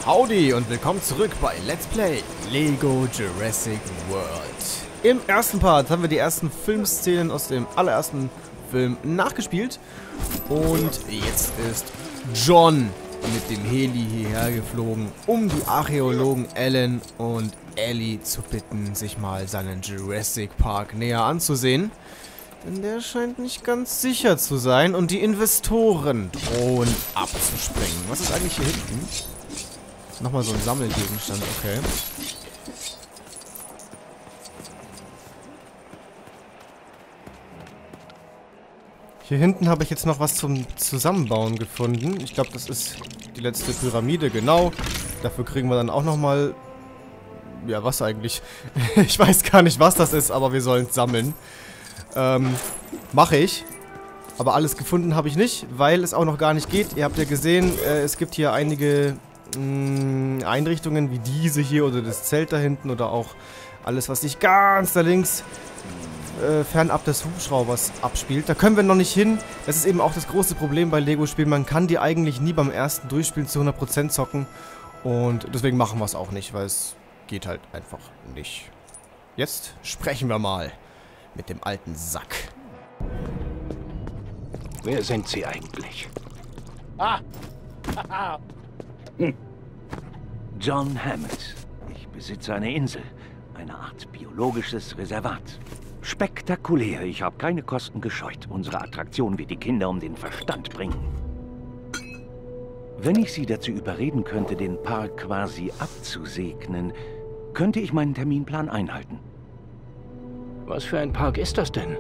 Howdy und willkommen zurück bei Let's Play Lego Jurassic World. Im ersten Part haben wir die ersten Filmszenen aus dem allerersten Film nachgespielt. Und jetzt ist John mit dem Heli hierher geflogen, um die Archäologen Alan und Ellie zu bitten, sich mal seinen Jurassic Park näher anzusehen. Denn der scheint nicht ganz sicher zu sein und die Investoren drohen abzuspringen. Was ist eigentlich hier hinten? Nochmal so ein Sammelgegenstand, okay. Hier hinten habe ich jetzt noch was zum Zusammenbauen gefunden. Ich glaube, das ist die letzte Pyramide, genau. Dafür kriegen wir dann auch nochmal... Ja, was eigentlich? Ich weiß gar nicht, was das ist, aber wir sollen es sammeln. Mache ich. Aber alles gefunden habe ich nicht, weil es auch noch gar nicht geht. Ihr habt ja gesehen, es gibt hier einige... Einrichtungen wie diese hier oder das Zelt da hinten oder auch alles, was sich ganz da links fernab des Hubschraubers abspielt. Da können wir noch nicht hin. Das ist eben auch das große Problem bei Lego-Spielen. Man kann die eigentlich nie beim ersten Durchspielen zu 100% zocken und deswegen machen wir es auch nicht, weil es geht halt einfach nicht. Jetzt sprechen wir mal mit dem alten Sack. Wer sind Sie eigentlich? John Hammond. Ich besitze eine Insel, eine Art biologisches Reservat. Spektakulär, ich habe keine Kosten gescheut. Unsere Attraktion wird die Kinder um den Verstand bringen. Wenn ich Sie dazu überreden könnte, den Park quasi abzusegnen, könnte ich meinen Terminplan einhalten. Was für ein Park ist das denn?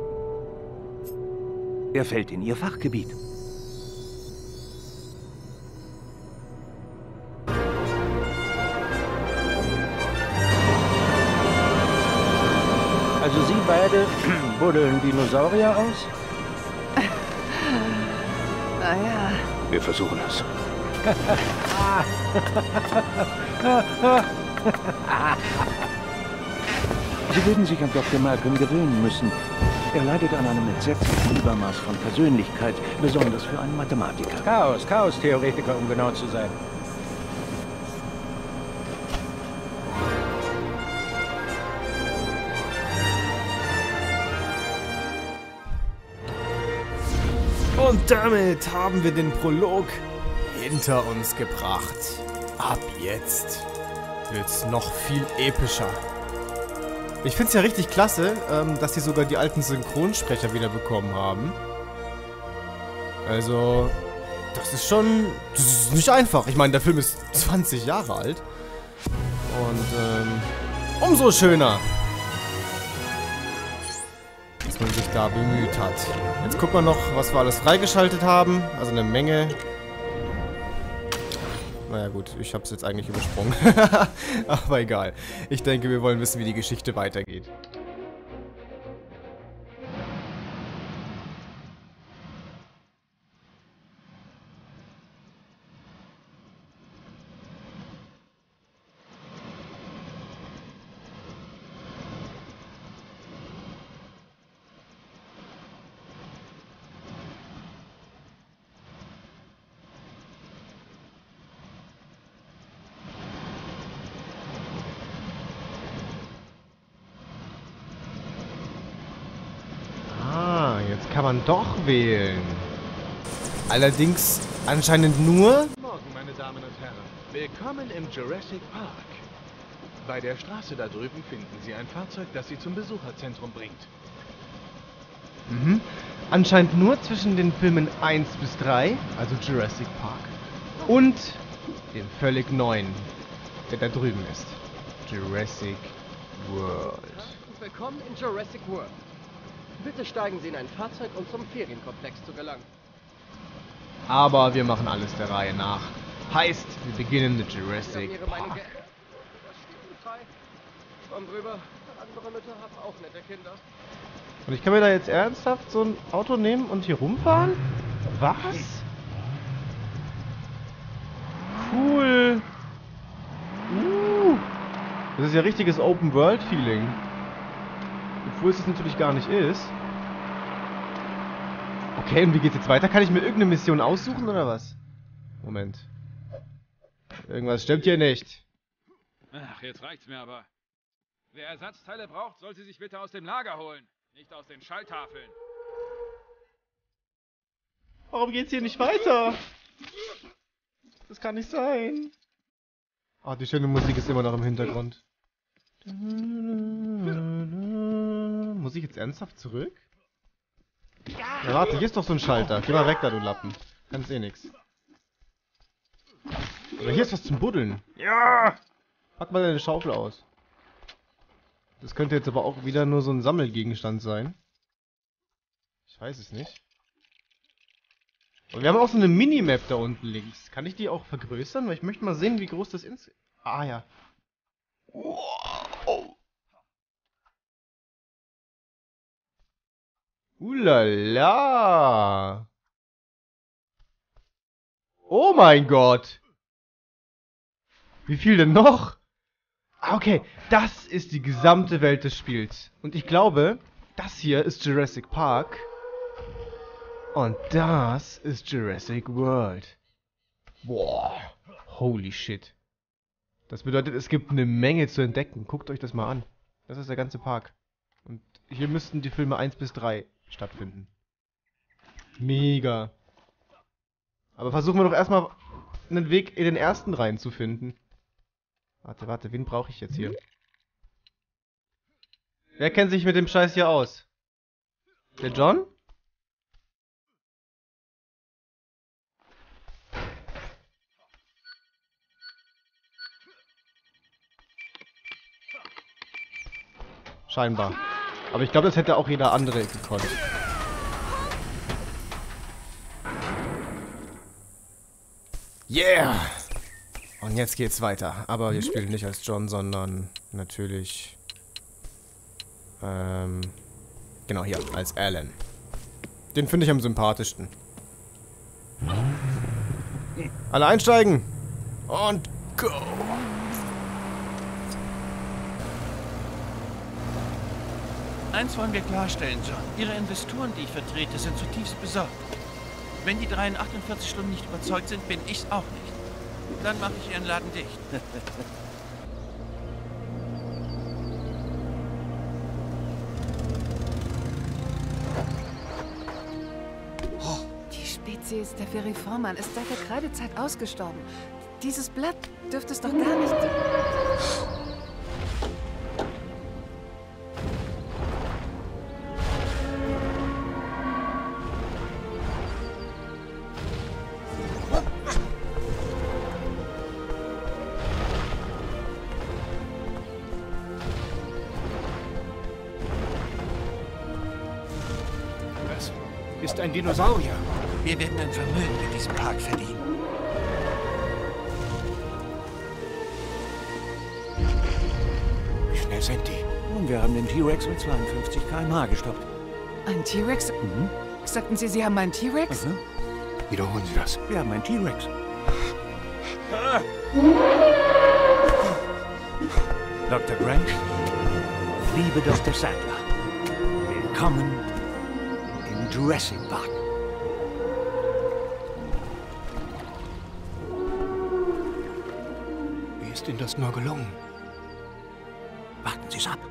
Er fällt in Ihr Fachgebiet. Also Sie beide buddeln Dinosaurier aus? Naja. Wir versuchen es. Sie würden sich an Dr. Malcolm gewöhnen müssen. Er leidet an einem entsetzlichen Übermaß von Persönlichkeit, besonders für einen Mathematiker. Chaos-Theoretiker, um genau zu sein. Und damit haben wir den Prolog hinter uns gebracht. Ab jetzt wird's noch viel epischer. Ich find's ja richtig klasse, dass sie sogar die alten Synchronsprecher wieder bekommen haben. Also, das ist nicht einfach. Ich meine, der Film ist 20 Jahre alt. Und, umso schöner, dass man sich da bemüht hat. Jetzt gucken wir noch, was wir alles freigeschaltet haben. Also eine Menge. Naja gut, ich habe es jetzt eigentlich übersprungen. Aber egal. Ich denke, wir wollen wissen, wie die Geschichte weitergeht. Kann man doch wählen. Allerdings anscheinend nur... Guten Morgen, meine Damen und Herren. Willkommen im Jurassic Park. Bei der Straße da drüben finden Sie ein Fahrzeug, das Sie zum Besucherzentrum bringt. Anscheinend nur zwischen den Filmen 1 bis 3, also Jurassic Park, und dem völlig neuen, der da drüben ist. Jurassic World. Willkommen in Jurassic World. Bitte steigen Sie in ein Fahrzeug, um zum Ferienkomplex zu gelangen. Aber wir machen alles der Reihe nach. Heißt, wir beginnen mit Jurassic Park. Das steht frei. Komm drüber. Andere Mütter haben auch nette Kinder. Und ich kann mir da jetzt ernsthaft so ein Auto nehmen und hier rumfahren? Was? Cool. Das ist ja richtiges Open-World-Feeling. Obwohl es natürlich gar nicht ist. Okay, und wie geht's jetzt weiter? Kann ich mir irgendeine Mission aussuchen oder was? Moment. Irgendwas stimmt hier nicht. Ach, jetzt reicht's mir aber. Wer Ersatzteile braucht, soll sie sich bitte aus dem Lager holen, nicht aus den Schalltafeln. Warum geht's hier nicht weiter? Das kann nicht sein. Ah, die schöne Musik ist immer noch im Hintergrund. Muss ich jetzt ernsthaft zurück? Ja, warte, hier ist doch so ein Schalter. Geh mal weg da, du Lappen. Kannst eh nix. Oder hier ist was zum Buddeln. Ja! Pack mal deine Schaufel aus. Das könnte jetzt aber auch wieder nur so ein Sammelgegenstand sein. Ich weiß es nicht. Und wir haben auch so eine Minimap da unten links. Kann ich die auch vergrößern? Weil ich möchte mal sehen, wie groß das ist. Ah ja. Wow. Ulala. Oh mein Gott. Wie viel denn noch? Ah, okay, das ist die gesamte Welt des Spiels. Und ich glaube, das hier ist Jurassic Park. Und das ist Jurassic World. Boah. Holy shit. Das bedeutet, es gibt eine Menge zu entdecken. Guckt euch das mal an. Das ist der ganze Park. Und hier müssten die Filme 1 bis 3 stattfinden. Mega. Aber versuchen wir doch erstmal einen Weg in den ersten reinzufinden. Warte, wen brauche ich jetzt hier? Wer kennt sich mit dem Scheiß hier aus? Der John? Scheinbar. Aber ich glaube, das hätte auch jeder andere gekonnt. Yeah! Und jetzt geht's weiter. Aber wir spielen nicht als John, sondern natürlich... genau hier, als Alan. Den finde ich am sympathischsten. Alle einsteigen! Und go! Eins wollen wir klarstellen, John. Ihre Investoren, die ich vertrete, sind zutiefst besorgt. Wenn die 3 in 48 Stunden nicht überzeugt sind, bin ich's auch nicht. Dann mache ich ihren Laden dicht. Die Spezies der Feriforman ist seit der Kreidezeit ausgestorben. Dieses Blatt dürfte es doch gar nicht... Ist ein Dinosaurier. Wir werden ein Vermögen mit diesem Park verdienen. Wie schnell sind die? Nun, wir haben den T-Rex mit 52 km/h gestoppt. Ein T-Rex? Sagten Sie, Sie haben einen T-Rex? Wiederholen Sie das. Wir haben einen T-Rex. Dr. Grant, liebe Dr. Sadler, willkommen im Jurassic Park. Wie ist Ihnen das nur gelungen? Warten Sie es ab.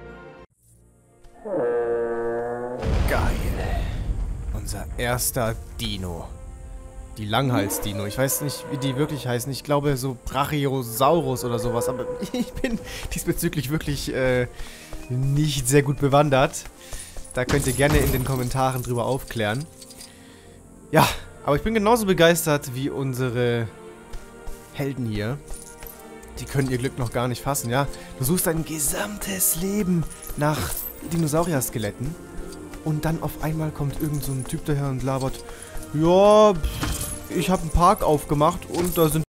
Geil. Unser erster Dino. Die Langhals-Dino. Ich weiß nicht, wie die wirklich heißen. Ich glaube so Brachiosaurus oder sowas. Aber ich bin diesbezüglich wirklich nicht sehr gut bewandert. Da könnt ihr gerne in den Kommentaren drüber aufklären. Ja, aber ich bin genauso begeistert wie unsere Helden hier. Die können ihr Glück noch gar nicht fassen, ja. Du suchst dein gesamtes Leben nach Dinosaurier-Skeletten. Und dann auf einmal kommt irgend so ein Typ daher und labert, ja, ich habe einen Park aufgemacht und da sind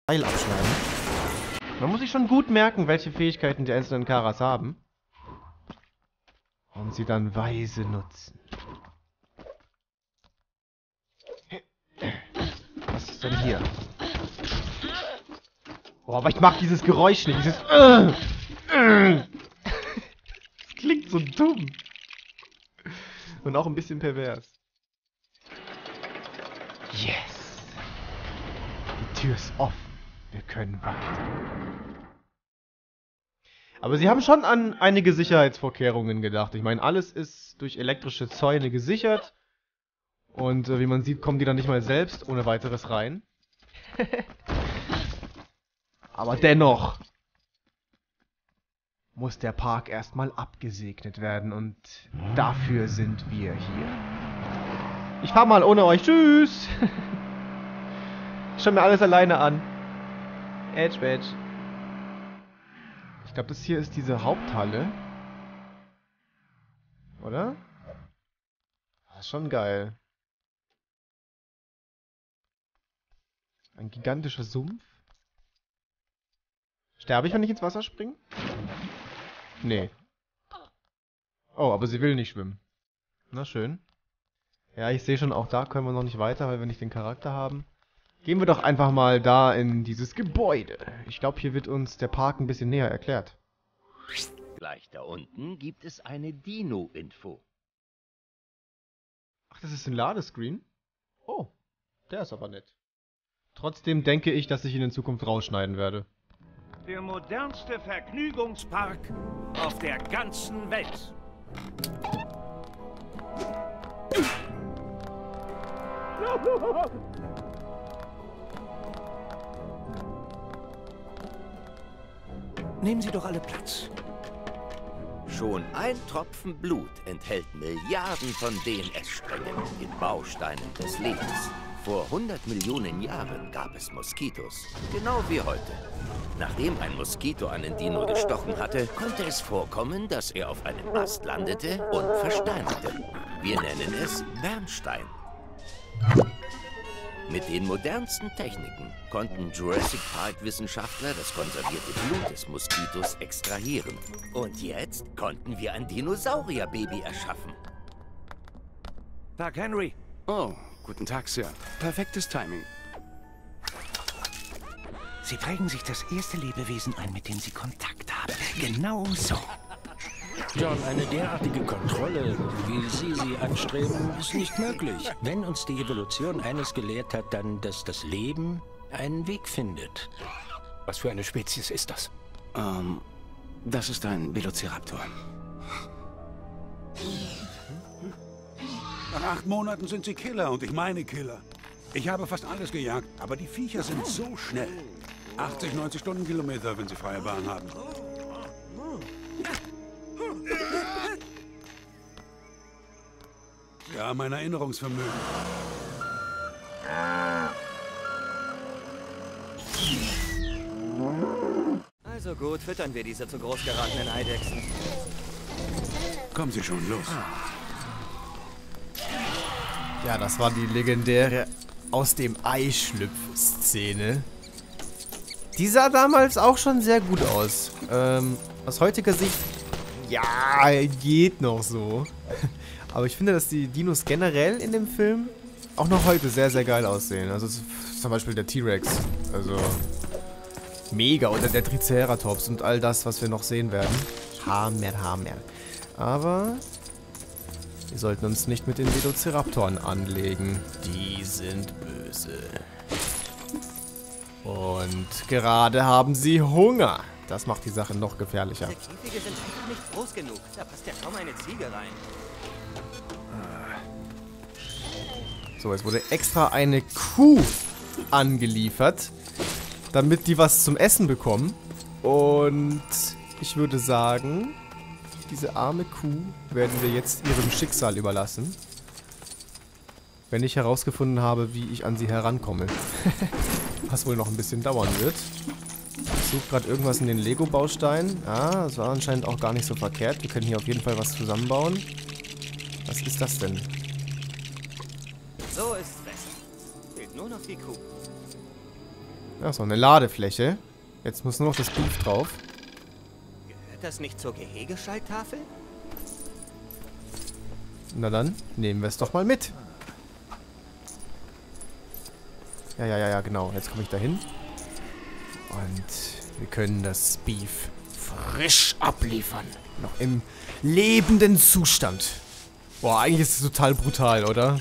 Teil abschneiden. Man muss sich schon gut merken, welche Fähigkeiten die einzelnen Karas haben. Und sie dann weise nutzen. Was ist denn hier? Oh, aber ich mag dieses Geräusch nicht. Dieses Das klingt so dumm. Und auch ein bisschen pervers. Yes! Die Tür ist offen. Wir können weiter. Aber sie haben schon an einige Sicherheitsvorkehrungen gedacht. Ich meine, alles ist durch elektrische Zäune gesichert. Und wie man sieht, kommen die dann nicht mal selbst ohne weiteres rein. Aber dennoch muss der Park erstmal abgesegnet werden. Und dafür sind wir hier. Ich fahr mal ohne euch. Tschüss! Ich schau mir alles alleine an. Edge, Badge. Ich glaube, das hier ist diese Haupthalle. Oder? Das ist schon geil. Ein gigantischer Sumpf. Sterbe ich, wenn ich ins Wasser springe? Nee. Oh, aber sie will nicht schwimmen. Na schön. Ja, ich sehe schon, auch da können wir noch nicht weiter, weil wir nicht den Charakter haben. Gehen wir doch einfach mal da in dieses Gebäude. Ich glaube, hier wird uns der Park ein bisschen näher erklärt. Gleich da unten gibt es eine Dino-Info. Ach, das ist ein Ladescreen? Oh, der ist aber nett. Trotzdem denke ich, dass ich ihn in Zukunft rausschneiden werde. Der modernste Vergnügungspark auf der ganzen Welt. Nehmen Sie doch alle Platz. Schon ein Tropfen Blut enthält Milliarden von DNS-Strängen in Bausteinen des Lebens. Vor 100 Millionen Jahren gab es Moskitos, genau wie heute. Nachdem ein Moskito einen Dino gestochen hatte, konnte es vorkommen, dass er auf einem Ast landete und versteinerte. Wir nennen es Bernstein. Mit den modernsten Techniken konnten Jurassic Park-Wissenschaftler das konservierte Blut des Moskitos extrahieren. Und jetzt konnten wir ein Dinosaurierbaby erschaffen. Park Henry. Oh, guten Tag, Sir. Perfektes Timing. Sie prägen sich das erste Lebewesen ein, mit dem Sie Kontakt haben. Genau so. John, eine derartige Kontrolle, wie Sie sie anstreben, ist nicht möglich. Wenn uns die Evolution eines gelehrt hat, dann, dass das Leben einen Weg findet. Was für eine Spezies ist das? Das ist ein Velociraptor. Nach 8 Monaten sind sie Killer und ich meine Killer. Ich habe fast alles gejagt, aber die Viecher sind so schnell. 80, 90 Stundenkilometer, wenn sie freie Bahn haben. Ja, mein Erinnerungsvermögen. Also gut, füttern wir diese zu groß geratenen Eidechsen. Kommen Sie schon, los. Ja, das war die legendäre aus dem Ei-Schlüpf-Szene. Die sah damals auch schon sehr gut aus. Aus heutiger Sicht, ja, geht noch so. Aber ich finde, dass die Dinos generell in dem Film auch noch heute sehr, sehr geil aussehen. Also zum Beispiel der T-Rex. Also mega. Oder der Triceratops und all das, was wir noch sehen werden. Hammer. Aber wir sollten uns nicht mit den Velociraptoren anlegen. Die sind böse. Und gerade haben sie Hunger. Das macht die Sache noch gefährlicher. Diese Käfige sind einfach nicht groß genug. Da passt ja kaum eine Ziege rein. So, es wurde extra eine Kuh angeliefert, damit die was zum Essen bekommen. Und ich würde sagen, diese arme Kuh werden wir jetzt ihrem Schicksal überlassen. Wenn ich herausgefunden habe, wie ich an sie herankomme. Was wohl noch ein bisschen dauern wird. Ich suche gerade irgendwas in den Lego-Bausteinen. Ah, das war anscheinend auch gar nicht so verkehrt. Wir können hier auf jeden Fall was zusammenbauen. Was ist das denn? So ist's besser. Fehlt nur noch die Kuh. Achso, eine Ladefläche. Jetzt muss nur noch das Beef drauf. Gehört das nicht zur Gehegeschalttafel? Na dann, nehmen wir es doch mal mit. Ja, genau. Jetzt komme ich dahin. Und wir können das Beef frisch abliefern. Noch im lebenden Zustand. Boah, eigentlich ist es total brutal, oder?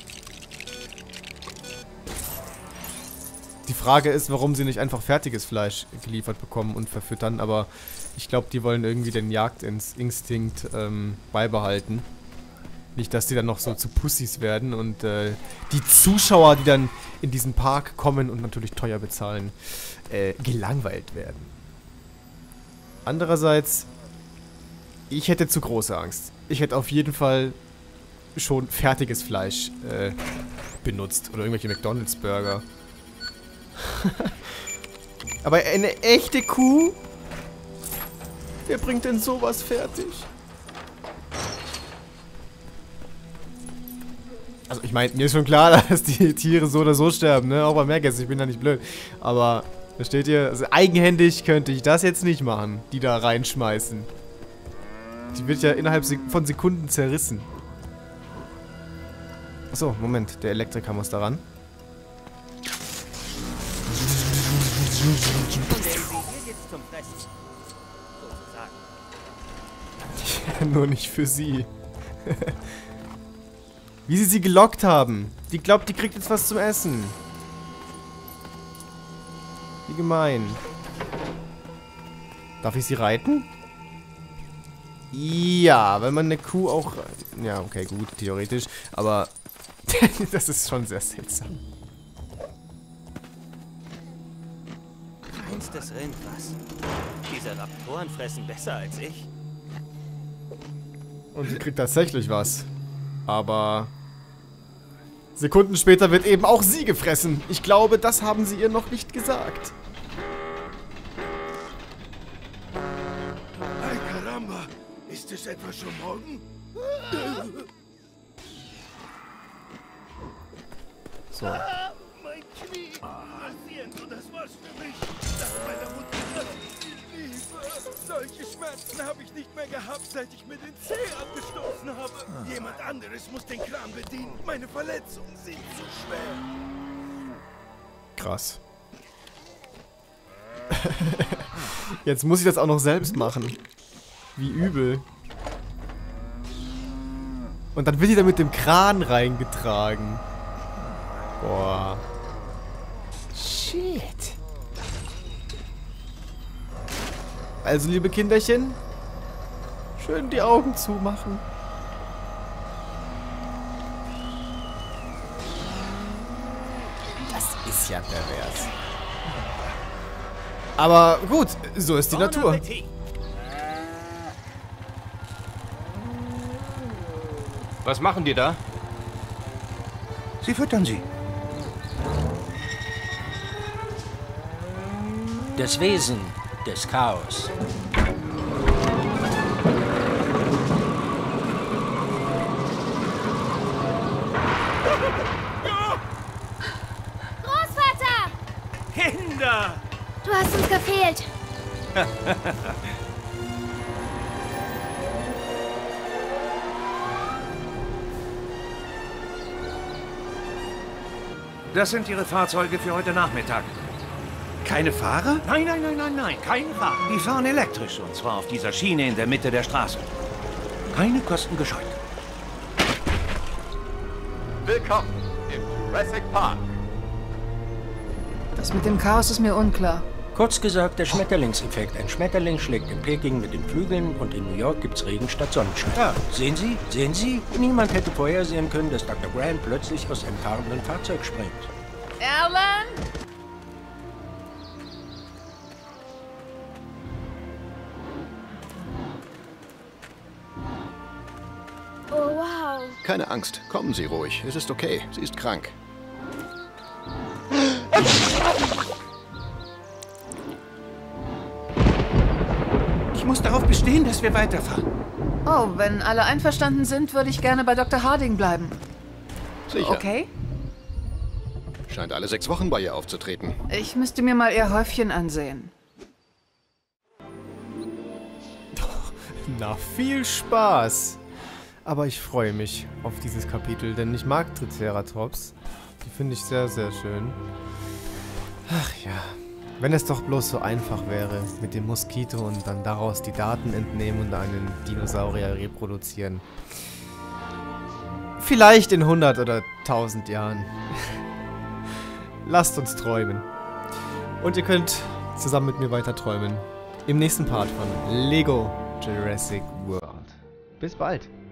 Die Frage ist, warum sie nicht einfach fertiges Fleisch geliefert bekommen und verfüttern, aber ich glaube, die wollen irgendwie den Jagdinstinkt beibehalten. Nicht, dass die dann noch so zu Pussys werden und die Zuschauer, die dann in diesen Park kommen und natürlich teuer bezahlen, gelangweilt werden. Andererseits, ich hätte zu große Angst. Ich hätte auf jeden Fall schon fertiges Fleisch benutzt oder irgendwelche McDonald's-Burger. Aber eine echte Kuh? Wer bringt denn sowas fertig? Also ich meine, mir ist schon klar, dass die Tiere so oder so sterben, ne? Auch bei Meergästen, ich bin da nicht blöd. Aber, versteht ihr? Also eigenhändig könnte ich das jetzt nicht machen, die da reinschmeißen. Die wird ja innerhalb von Sekunden zerrissen. Achso, Moment, der Elektriker muss da ran. Ja, nur nicht für sie. Wie sie gelockt haben. Die glaubt, die kriegt jetzt was zum Essen. Wie gemein. Darf ich sie reiten? Ja, wenn man eine Kuh auch... Ja, okay, gut, theoretisch. Aber das ist schon sehr seltsam. Reinstes Rind, was? Diese Raptoren fressen besser als ich. Und sie kriegt tatsächlich was. Aber... Sekunden später wird eben auch sie gefressen. Ich glaube, das haben sie ihr noch nicht gesagt. Ay, caramba! Ist es etwa schon morgen? So. Mein Knie! Lo das war's für mich! Nach meiner Mutter, dass ich sie liebe! Solche Schmerzen habe ich nicht mehr gehabt, seit ich mir den Zeh abgestoßen habe. Jemand anderes muss den Kran bedienen. Meine Verletzungen sind zu schwer. Krass. Jetzt muss ich das auch noch selbst machen. Wie übel. Und dann wird die da mit dem Kran reingetragen. Boah. Shit. Also, liebe Kinderchen, schön die Augen zumachen. Das ist ja pervers. Aber gut, so ist die Natur. Was machen die da? Sie füttern sie. Das Wesen des Chaos. Großvater! Kinder! Du hast uns gefehlt. Das sind Ihre Fahrzeuge für heute Nachmittag. Keine Fahrer? Nein, keine Fahrer. Die fahren elektrisch, und zwar auf dieser Schiene in der Mitte der Straße. Keine Kosten gescheut. Willkommen im Jurassic Park. Das mit dem Chaos ist mir unklar. Kurz gesagt, der Schmetterlingseffekt. Ein Schmetterling schlägt in Peking mit den Flügeln und in New York gibt's Regen statt Sonnenschein. Ja, sehen Sie? Sehen Sie? Niemand hätte vorhersehen können, dass Dr. Grant plötzlich aus einem fahrenden Fahrzeug springt. Alan? Oh, wow. Keine Angst, kommen Sie ruhig. Es ist okay, sie ist krank. Ich muss darauf bestehen, dass wir weiterfahren. Oh, wenn alle einverstanden sind, würde ich gerne bei Dr. Harding bleiben. Sicher. Okay? Scheint alle 6 Wochen bei ihr aufzutreten. Ich müsste mir mal ihr Häufchen ansehen. Na, viel Spaß! Aber ich freue mich auf dieses Kapitel, denn ich mag Triceratops. Die finde ich sehr, sehr schön. Ach ja, wenn es doch bloß so einfach wäre mit dem Moskito und dann daraus die Daten entnehmen und einen Dinosaurier reproduzieren. Vielleicht in 100 oder 1000 Jahren. Lasst uns träumen. Und ihr könnt zusammen mit mir weiter träumen. Im nächsten Part von Lego Jurassic World. Bis bald.